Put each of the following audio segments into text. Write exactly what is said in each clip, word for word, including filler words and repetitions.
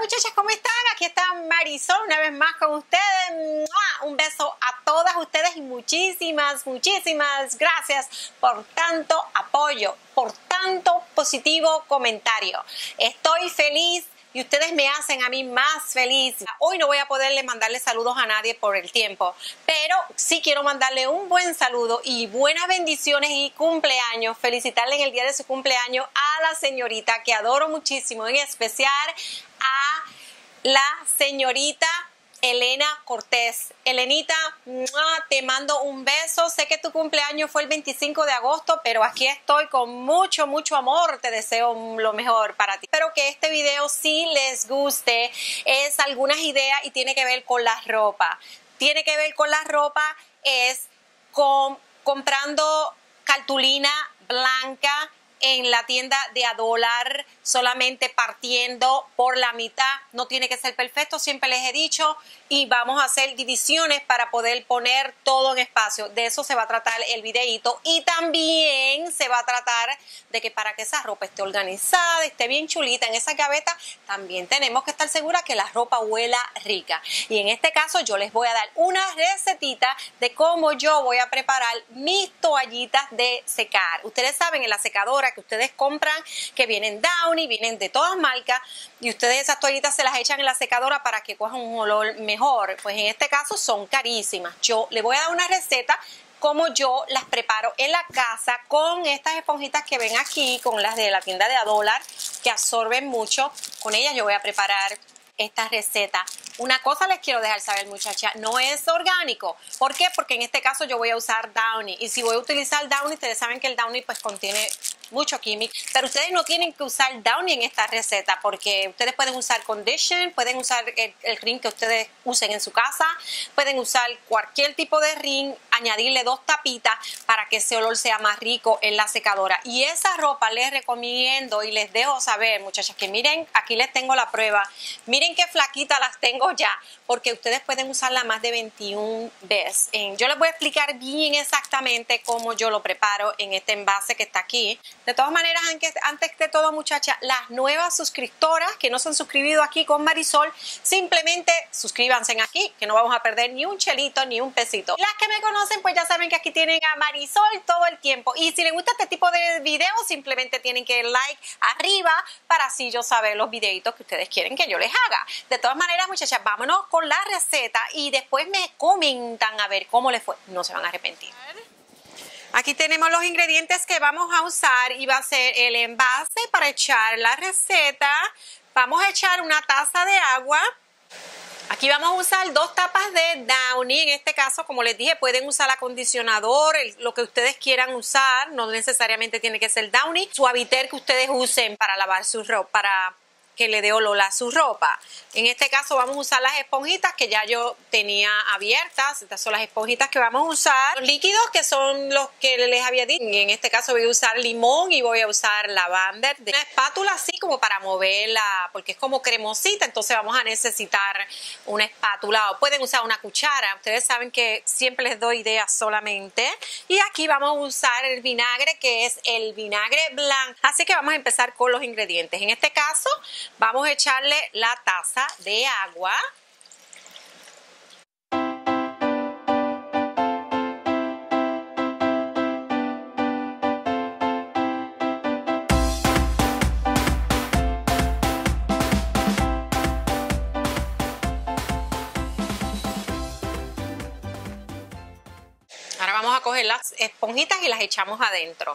muchachas, ¿cómo están? Aquí está Marisol una vez más con ustedes. Un beso a todas ustedes y muchísimas, muchísimas gracias por tanto apoyo, por tanto positivo comentario. Estoy feliz y ustedes me hacen a mí más feliz. Hoy no voy a poderle mandarle saludos a nadie por el tiempo, pero sí quiero mandarle un buen saludo y buenas bendiciones y cumpleaños. Felicitarle en el día de su cumpleaños a la señorita que adoro muchísimo, en especial a la señorita Elena Cortés. Elenita, te mando un beso. Sé que tu cumpleaños fue el veinticinco de agosto, pero aquí estoy con mucho, mucho amor. Te deseo lo mejor para ti. Espero que este video sí les guste. Es algunas ideas y tiene que ver con la ropa. Tiene que ver con la ropa, es con comprando cartulina blanca en la tienda de a dólar, solamente partiendo por la mitad. No tiene que ser perfecto, siempre les he dicho, y vamos a hacer divisiones para poder poner todo en espacio. De eso se va a tratar el videíto, y también se va a tratar de que para que esa ropa esté organizada, esté bien chulita en esa gaveta, también tenemos que estar seguras que la ropa huela rica. Y en este caso yo les voy a dar una recetita de cómo yo voy a preparar mis toallitas de secar. Ustedes saben, en la secadora que ustedes compran, que vienen Downy, vienen de todas marcas, y ustedes esas toallitas se las echan en la secadora para que cojan un olor mejor. Pues en este caso son carísimas. Yo les voy a dar una receta como yo las preparo en la casa con estas esponjitas que ven aquí, con las de la tienda de a dólar, que absorben mucho. Con ellas yo voy a preparar esta receta. Una cosa les quiero dejar saber, muchachas, no es orgánico. ¿Por qué? Porque en este caso yo voy a usar Downy, y si voy a utilizar Downy, ustedes saben que el Downy pues contiene mucho químico, pero ustedes no tienen que usar Downy en esta receta, porque ustedes pueden usar Condition, pueden usar el, el ring que ustedes usen en su casa, pueden usar cualquier tipo de ring, añadirle dos tapitas para que ese olor sea más rico en la secadora. Y esa ropa les recomiendo y les dejo saber, muchachas, que miren, aquí les tengo la prueba, miren qué flaquita las tengo ya, porque ustedes pueden usarla más de veintiuna veces. Yo les voy a explicar bien exactamente cómo yo lo preparo en este envase que está aquí. De todas maneras, antes de todo, muchachas, las nuevas suscriptoras que no se han suscribido aquí con Marisol, simplemente suscríbanse aquí, que no vamos a perder ni un chelito ni un pesito. Las que me conocen, pues ya saben que aquí tienen a Marisol todo el tiempo. Y si les gusta este tipo de videos, simplemente tienen que like arriba para así yo saber los videitos que ustedes quieren que yo les haga. De todas maneras, muchachas, vámonos con la receta y después me comentan a ver cómo les fue. No se van a arrepentir. Aquí tenemos los ingredientes que vamos a usar y va a ser el envase para echar la receta. Vamos a echar una taza de agua. Aquí vamos a usar dos tapas de Downy. En este caso, como les dije, pueden usar acondicionador, el, lo que ustedes quieran usar. No necesariamente tiene que ser Downy. Suavitel que ustedes usen para lavar su ropa, para que le dé olor a su ropa. En este caso vamos a usar las esponjitas que ya yo tenía abiertas. Estas son las esponjitas que vamos a usar. Los líquidos que son los que les había dicho. En este caso voy a usar limón y voy a usar lavanda. Una espátula así como para moverla, porque es como cremosita, entonces vamos a necesitar una espátula, o pueden usar una cuchara. Ustedes saben que siempre les doy ideas solamente. Y aquí vamos a usar el vinagre, que es el vinagre blanco. Así que vamos a empezar con los ingredientes. En este caso vamos a echarle la taza de agua. Ahora vamos a coger las esponjitas y las echamos adentro.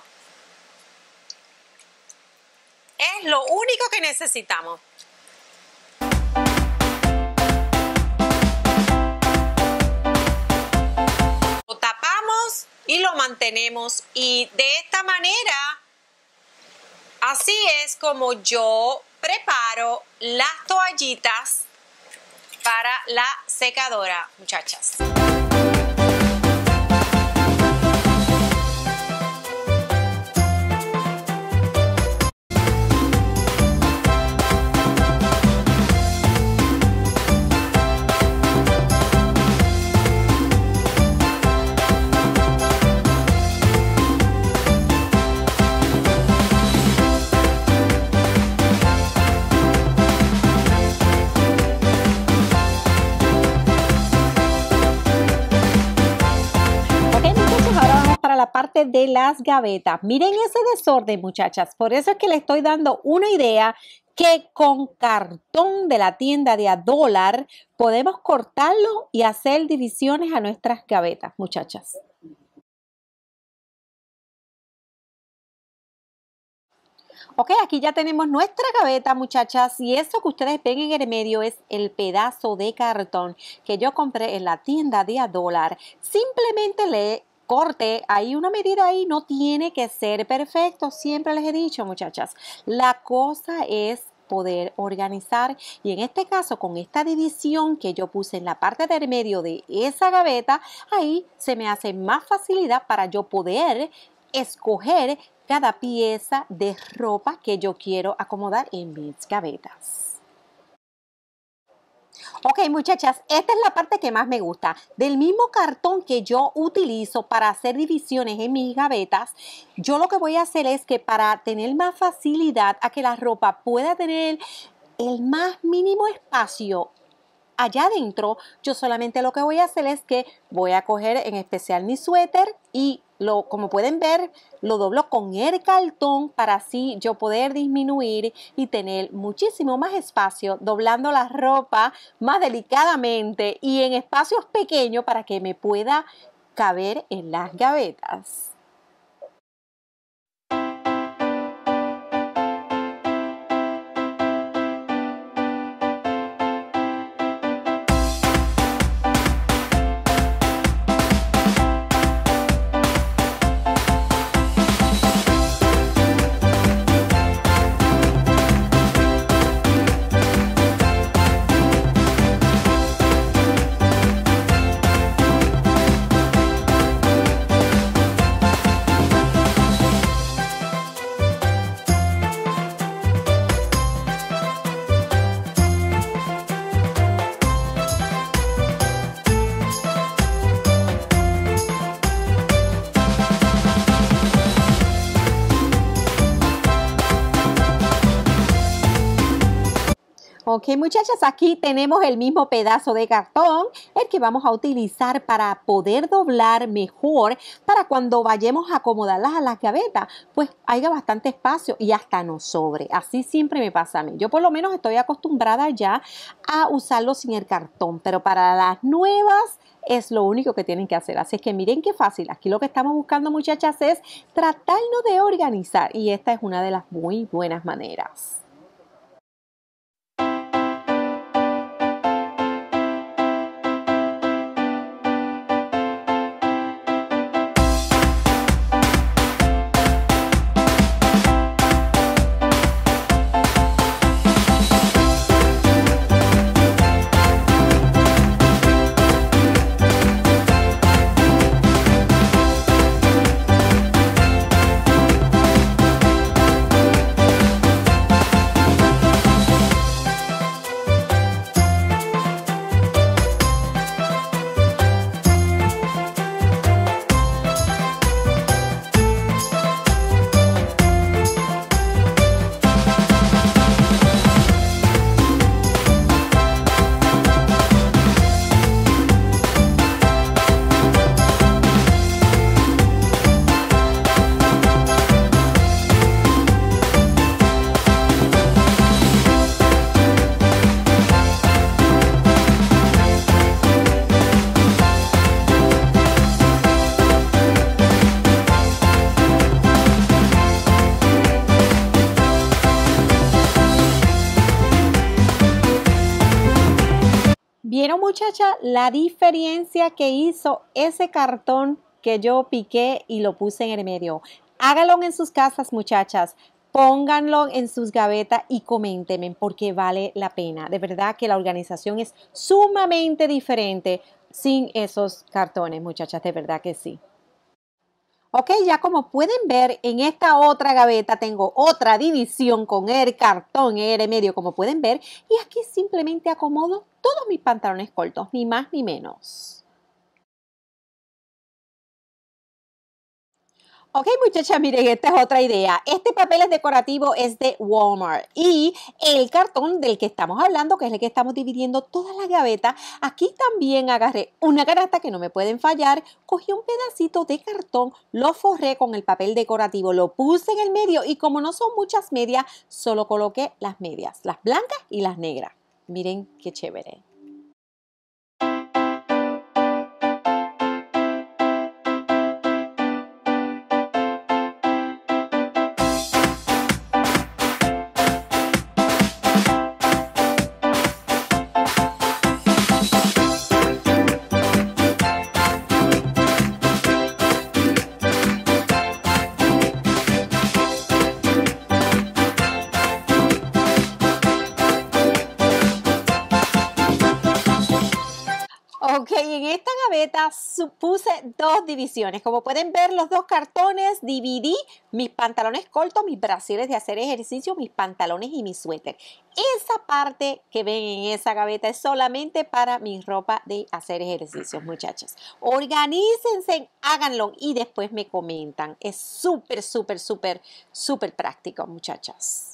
Es lo único que necesitamos. Lo tapamos y lo mantenemos, y de esta manera, así es como yo preparo las toallitas para la secadora, muchachas. la parte de las gavetas. Miren ese desorden, muchachas. Por eso es que le estoy dando una idea que con cartón de la tienda de a dólar podemos cortarlo y hacer divisiones a nuestras gavetas, muchachas. Ok, aquí ya tenemos nuestra gaveta, muchachas, y eso que ustedes ven en el medio es el pedazo de cartón que yo compré en la tienda de a dólar. Simplemente le corte ahí una medida ahí, no tiene que ser perfecto, siempre les he dicho, muchachas. La cosa es poder organizar y en este caso con esta división que yo puse en la parte del medio de esa gaveta, ahí se me hace más facilidad para yo poder escoger cada pieza de ropa que yo quiero acomodar en mis gavetas. Ok, muchachas, esta es la parte que más me gusta. Del mismo cartón que yo utilizo para hacer divisiones en mis gavetas, yo lo que voy a hacer es que para tener más facilidad a que la ropa pueda tener el más mínimo espacio allá adentro, yo solamente lo que voy a hacer es que voy a coger en especial mi suéter y lo, como pueden ver, lo doblo con el cartón para así yo poder disminuir y tener muchísimo más espacio, doblando la ropa más delicadamente y en espacios pequeños para que me pueda caber en las gavetas. Ok, muchachas, aquí tenemos el mismo pedazo de cartón, el que vamos a utilizar para poder doblar mejor para cuando vayamos a acomodarlas a las gavetas, pues haya bastante espacio y hasta nos sobre. Así siempre me pasa a mí. Yo por lo menos estoy acostumbrada ya a usarlo sin el cartón, pero para las nuevas es lo único que tienen que hacer. Así es que miren qué fácil. Aquí lo que estamos buscando, muchachas, es tratarnos de organizar y esta es una de las muy buenas maneras. ¿Vieron, muchacha, la diferencia que hizo ese cartón que yo piqué y lo puse en el medio? Háganlo en sus casas, muchachas. Pónganlo en sus gavetas y coméntenme porque vale la pena. De verdad que la organización es sumamente diferente sin esos cartones, muchachas. De verdad que sí. Ok, ya como pueden ver, en esta otra gaveta tengo otra división con el cartón en el medio, como pueden ver. Y aquí simplemente acomodo todos mis pantalones cortos, ni más ni menos. Ok, muchachas, miren, esta es otra idea. Este papel es decorativo, es de Walmart. Y el cartón del que estamos hablando, que es el que estamos dividiendo todas las gavetas, aquí también agarré una canasta que no me pueden fallar, cogí un pedacito de cartón, lo forré con el papel decorativo, lo puse en el medio y como no son muchas medias, solo coloqué las medias, las blancas y las negras. Miren qué chévere. Ok, en esta gaveta puse dos divisiones. Como pueden ver, los dos cartones dividí mis pantalones cortos, mis brasiles de hacer ejercicio, mis pantalones y mi suéter. Esa parte que ven en esa gaveta es solamente para mi ropa de hacer ejercicios, muchachas. Organícense, háganlo y después me comentan. Es súper, súper, súper, súper práctico, muchachas.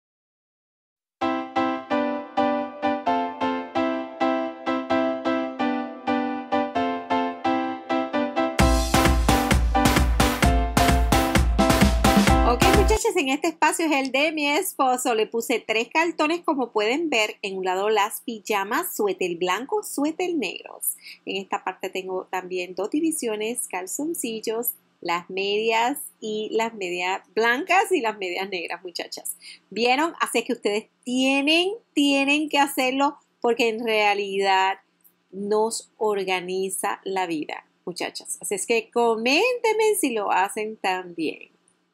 Ok, muchachas, en este espacio es el de mi esposo. Le puse tres cartones, como pueden ver. En un lado las pijamas, suéter blanco, suéter negros. En esta parte tengo también dos divisiones, calzoncillos, las medias y las medias blancas y las medias negras, muchachas. ¿Vieron? Así que ustedes tienen, tienen que hacerlo porque en realidad nos organiza la vida, muchachas. Así es que coméntenme si lo hacen también.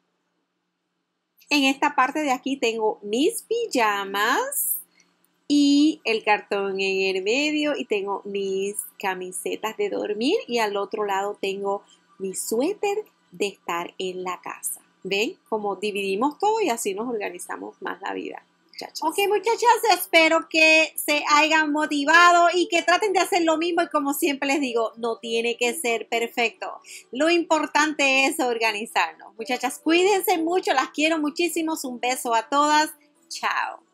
En esta parte de aquí tengo mis pijamas y el cartón en el medio y tengo mis camisetas de dormir y al otro lado tengo mi suéter de estar en la casa. ¿Ven? Como dividimos todo y así nos organizamos más la vida. Muchachas. Ok, muchachas, espero que se hayan motivado y que traten de hacer lo mismo y como siempre les digo, no tiene que ser perfecto. Lo importante es organizarnos. Muchachas, cuídense mucho, las quiero muchísimo. Un beso a todas. Chao.